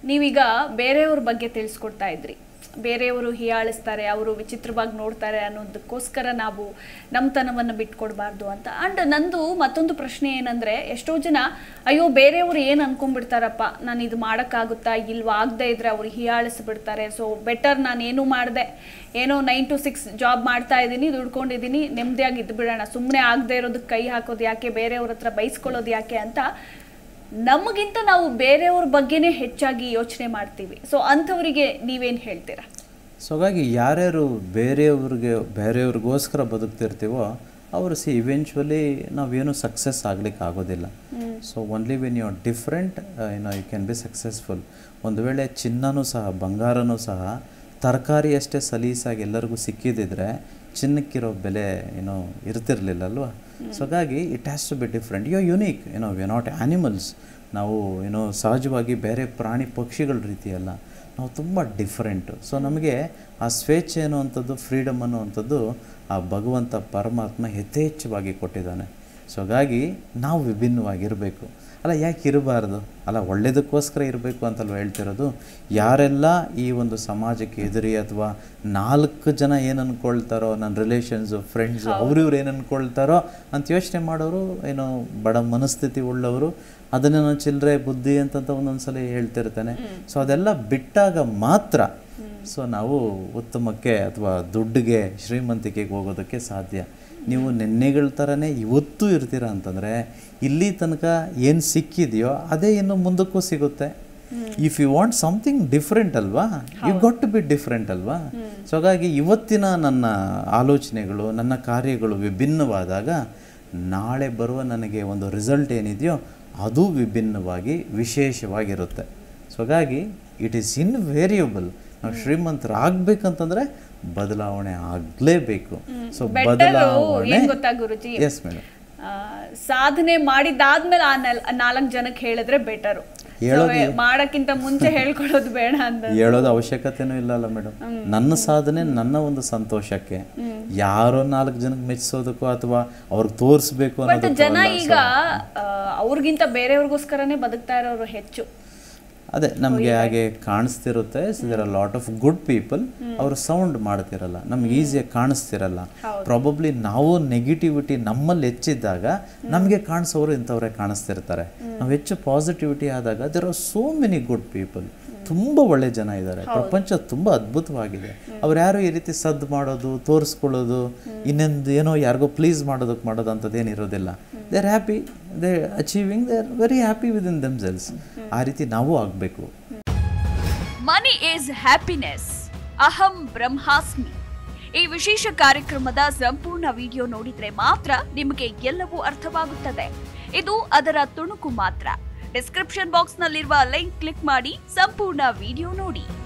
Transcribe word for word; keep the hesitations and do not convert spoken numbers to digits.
ನೀವೀಗ ಬೇರೆಯವ್ರ ಬಗ್ಗೆ ತಿಳಿಸ್ಕೊಡ್ತಾ ಇದ್ರಿ, ಬೇರೆಯವರು ಹೀಯಾಳಿಸ್ತಾರೆ, ಅವರು ವಿಚಿತ್ರವಾಗಿ ನೋಡ್ತಾರೆ ಅನ್ನೋದಕ್ಕೋಸ್ಕರ ನಾವು ನಮ್ಮತನವನ್ನು ಬಿಟ್ಕೊಡ್ಬಾರ್ದು ಅಂತ. ಆ್ಯಂಡ್ ನಂದು ಮತ್ತೊಂದು ಪ್ರಶ್ನೆ ಏನಂದರೆ, ಎಷ್ಟೋ ಜನ ಅಯ್ಯೋ ಬೇರೆಯವರು ಏನು ಅನ್ಕೊಂಡ್ಬಿಡ್ತಾರಪ್ಪ, ನಾನು ಇದು ಮಾಡೋಕ್ಕಾಗುತ್ತಾ ಇಲ್ವಾ, ಆಗದೆ ಇದ್ದರೆ ಅವ್ರು ಹೀಯಾಳಿಸ್ಬಿಡ್ತಾರೆ, ಸೊ ಬೆಟರ್ ನಾನೇನು ಮಾಡಿದೆ, ಏನೋ ನೈನ್ ಟು ಸಿಕ್ಸ್ ಜಾಬ್ ಮಾಡ್ತಾ ಇದ್ದೀನಿ, ದುಡ್ಕೊಂಡಿದ್ದೀನಿ, ನೆಮ್ಮದಿಯಾಗಿ ಇದ್ಬಿಡೋಣ, ಸುಮ್ಮನೆ ಆಗದೆ ಇರೋದಕ್ಕೆ ಕೈ ಹಾಕೋದು ಯಾಕೆ, ಬೇರೆಯವ್ರ ಹತ್ರ ಬೈಸ್ಕೊಳ್ಳೋದು ಯಾಕೆ ಅಂತ ನಮಗಿಂತ ನಾವು ಬೇರೆಯವ್ರ ಬಗ್ಗೆನೇ ಹೆಚ್ಚಾಗಿ ಯೋಚನೆ ಮಾಡ್ತೀವಿ. ಸೊ ಅಂಥವರಿಗೆ ನೀವೇನು ಹೇಳ್ತೀರಾ? ಸೊ ಹಾಗಾಗಿ ಯಾರ್ಯಾರು ಬೇರೆಯವ್ರಿಗೆ ಬೇರೆಯವ್ರಿಗೋಸ್ಕರ ಬದುಕ್ತಿರ್ತೀವೋ ಅವರು ಸಿ ಇವೆಂಚುವಲಿ ನಾವೇನು ಸಕ್ಸಸ್ ಆಗ್ಲಿಕ್ಕೆ ಆಗೋದಿಲ್ಲ. So only when you are different ಏನೋ ಯು ಕ್ಯಾನ್ ಬಿ ಸಕ್ಸಸ್ಫುಲ್. ಒಂದು ವೇಳೆ ಚಿನ್ನನೂ ಸಹ ಬಂಗಾರನೂ ಸಹ ತರಕಾರಿ ಅಷ್ಟೇ ಸಲೀಸಾಗಿ ಎಲ್ಲರಿಗೂ ಸಿಕ್ಕಿದಿದ್ರೆ ಚಿನ್ನಕ್ಕಿರೋ ಬೆಲೆ ಏನೋ ಇರ್ತಿರ್ಲಿಲ್ಲ ಅಲ್ವಾ. ಸೊ ಹಾಗಾಗಿ it has to be different. You are unique, ಏನೋ ವಿ ಆರ್ ನಾಟ್ ಆ್ಯನಿಮಲ್ಸ್. ನಾವು ಏನೋ ಸಹಜವಾಗಿ ಬೇರೆ ಪ್ರಾಣಿ ಪಕ್ಷಿಗಳ ರೀತಿ ಅಲ್ಲ, ನಾವು ತುಂಬ ಡಿಫ್ರೆಂಟು. ಸೊ ನಮಗೆ ಆ ಸ್ವೇಚ್ಛೆ ಅನ್ನುವಂಥದ್ದು, ಫ್ರೀಡಮ್ ಅನ್ನುವಂಥದ್ದು ಆ ಭಗವಂತ ಪರಮಾತ್ಮ ಯಥೇಚ್ಛವಾಗಿ ಕೊಟ್ಟಿದ್ದಾನೆ. ಸೊ ಹಾಗಾಗಿ ನಾವು ವಿಭಿನ್ನವಾಗಿರಬೇಕು. ಅಲ್ಲ ಯಾಕೆ ಇರಬಾರ್ದು, ಅಲ್ಲ ಒಳ್ಳೆಯದಕ್ಕೋಸ್ಕರ ಇರಬೇಕು ಅಂತಲ್ವ ಹೇಳ್ತಿರೋದು. ಯಾರೆಲ್ಲ ಈ ಒಂದು ಸಮಾಜಕ್ಕೆ ಎದುರಿ ಅಥವಾ ನಾಲ್ಕು ಜನ ಏನು ಅಂದ್ಕೊಳ್ತಾರೋ, ನನ್ನ ರಿಲೇಷನ್ಸು ಫ್ರೆಂಡ್ಸು ಅವ್ರಿವ್ರು ಏನು ಅಂದ್ಕೊಳ್ತಾರೋ ಅಂತ ಯೋಚನೆ ಮಾಡೋರು, ಏನೋ ಬಡ ಮನಸ್ಥಿತಿ ಉಳ್ಳವರು, ಅದನ್ನು ನಾನು ಚಿಲ್ಲರೆ ಬುದ್ಧಿ ಅಂತಂತ ಒಂದೊಂದು ಸಲ ಹೇಳ್ತಿರ್ತಾನೆ. ಸೊ ಅದೆಲ್ಲ ಬಿಟ್ಟಾಗ ಮಾತ್ರ ಸೊ ನಾವು ಉತ್ತಮಕ್ಕೆ ಅಥವಾ ದುಡ್ಡಿಗೆ ಶ್ರೀಮಂತಿಕೆಗೆ ಹೋಗೋದಕ್ಕೆ ಸಾಧ್ಯ. ನೀವು ನೆನ್ನೆಗಳ ಥರನೇ ಇವತ್ತೂ ಇರ್ತೀರ ಅಂತಂದರೆ ಇಲ್ಲಿ ತನಕ ಏನು ಸಿಕ್ಕಿದೆಯೋ ಅದೇ ಇನ್ನು ಮುಂದಕ್ಕೂ ಸಿಗುತ್ತೆ. If you want something different ಅಲ್ವಾ, you got to be different ಅಲ್ವಾ. ಸೊ ಹಾಗಾಗಿ ಇವತ್ತಿನ ನನ್ನ ಆಲೋಚನೆಗಳು, ನನ್ನ ಕಾರ್ಯಗಳು ವಿಭಿನ್ನವಾದಾಗ ನಾಳೆ ಬರುವ ನನಗೆ ಒಂದು ರಿಸಲ್ಟ್ ಏನಿದೆಯೋ ಅದು ವಿಭಿನ್ನವಾಗಿ ವಿಶೇಷವಾಗಿರುತ್ತೆ. ಸೊ ಹಾಗಾಗಿ ಇಟ್ ಈಸ್ ಇನ್ವೇರಿಯಬಲ್. ನಾವು ಶ್ರೀಮಂತರಾಗಬೇಕಂತಂದರೆ ಬದಲಾವಣೆ ಆಗಲೇಬೇಕು. ಸೊ ಬದಲಾವಣೆ ಗೊತ್ತಾ ಗುರುಜಿ, ಎಸ್ ಮೇಡಮ್, ಸಾಧನೆ ಮಾಡಿದಾದ್ಮೇಲೆ ಆ ನಾಲ್ಕು ಜನಕ್ಕೆ ಹೇಳಿದ್ರೆ ಬೆಟರು, ಮಾಡಕ್ಕಿಂತ ಮುಂಚೆ ಹೇಳ್ಕೊಳ್ಳೋದು ಬೇಡ ಅಂತ ಹೇಳೋದು ಅವಶ್ಯಕತೆನೂ ಇಲ್ಲ ಅಲ್ಲ ಮೇಡಮ್. ನನ್ನ ಸಾಧನೆ ನನ್ನ ಒಂದು ಸಂತೋಷಕ್ಕೆ, ಯಾರೋ ನಾಲ್ಕು ಜನಕ್ಕೆ ಮೆಚ್ಚಿಸೋದಕ್ಕೋ ಅಥವಾ ಅವ್ರಿಗೆ ತೋರಿಸ್ಬೇಕು ಅನ್ನೋದು. ಜನ ಈಗ ಅವ್ರಿಗಿಂತ ಬೇರೆಯವ್ರಿಗೋಸ್ಕರನೇ ಬದುಕ್ತಾ ಇರೋರು ಹೆಚ್ಚು. ಅದೇ ನಮಗೆ ಹಾಗೆ ಕಾಣಿಸ್ತಿರುತ್ತೆ. There are lot of good people, ಅವರು ಸೌಂಡ್ ಮಾಡ್ತಿರಲ್ಲ, ನಮ್ಗೆ ಈಸಿಯಾಗಿ ಕಾಣಿಸ್ತಿರಲ್ಲ. ಪ್ರಾಬಬ್ಲಿ ನಾವು ನೆಗೆಟಿವಿಟಿ ನಮ್ಮಲ್ಲಿ ಹೆಚ್ಚಿದ್ದಾಗ ನಮಗೆ ಕಾಣಿಸೋರು ಇಂಥವ್ರೆ ಕಾಣಿಸ್ತಿರ್ತಾರೆ. ನಾವು ಹೆಚ್ಚು ಪಾಸಿಟಿವಿಟಿ ಆದಾಗ there are so many good people. ತುಂಬ ಒಳ್ಳೆ ಜನ ಇದ್ದಾರೆ, ಪ್ರಪಂಚ ತುಂಬ ಅದ್ಭುತವಾಗಿದೆ. ಅವ್ರು ಯಾರು ಈ ರೀತಿ ಸದ್ದು ಮಾಡೋದು, ತೋರಿಸ್ಕೊಳ್ಳೋದು, ಇನ್ನೊಂದು ಏನೋ ಯಾರಿಗೋ ಪ್ಲೀಸ್ ಮಾಡೋದಕ್ಕೆ ಮಾಡೋದು ಅಂಥದ್ದು ಏನಿರೋದಿಲ್ಲ. They are happy, they achieving, they are very happy with in themselves. ಆ ರೀತಿ ನಾವು ಆಗಬೇಕು. ಮನಿ ಈಸ್ ಹ್ಯಾಪಿನೆಸ್, ಅಹಂ ಬ್ರಹ್ಮಾಸ್ಮಿ. ಈ ವಿಶೇಷ ಕಾರ್ಯಕ್ರಮದ ಸಂಪೂರ್ಣ ವಿಡಿಯೋ ನೋಡಿದ್ರೆ ಮಾತ್ರ ನಿಮಗೆ ಎಲ್ಲವೂ ಅರ್ಥವಾಗುತ್ತದೆ. ಇದು ಅದರ ತುಣುಕು ಮಾತ್ರ. ಡಿಸ್ಕ್ರಿಪ್ಷನ್ ಬಾಕ್ಸ್ ನಲ್ಲಿರುವ ಲಿಂಕ್ ಕ್ಲಿಕ್ ಮಾಡಿ ಸಂಪೂರ್ಣ ವಿಡಿಯೋ ನೋಡಿ.